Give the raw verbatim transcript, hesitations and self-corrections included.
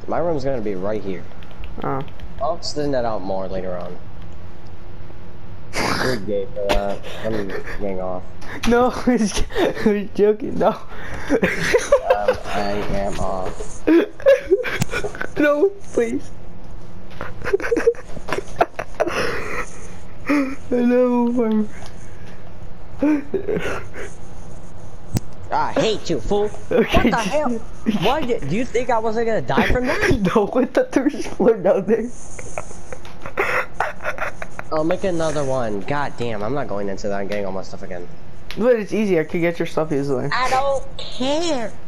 My room's gonna be right here. Oh. I'll extend that out more later on. You're gay for that. I'm getting off. No, I was, I was joking. No. um, I am off. No, please. No. I hate you, fool. Okay, What the hell? Why did, do you think I wasn't gonna die from that? No, I thought there was floor down there. I'll make another one. God damn, I'm not going into that and getting all my stuff again. But it's easy. I could get your stuff easily. I don't care.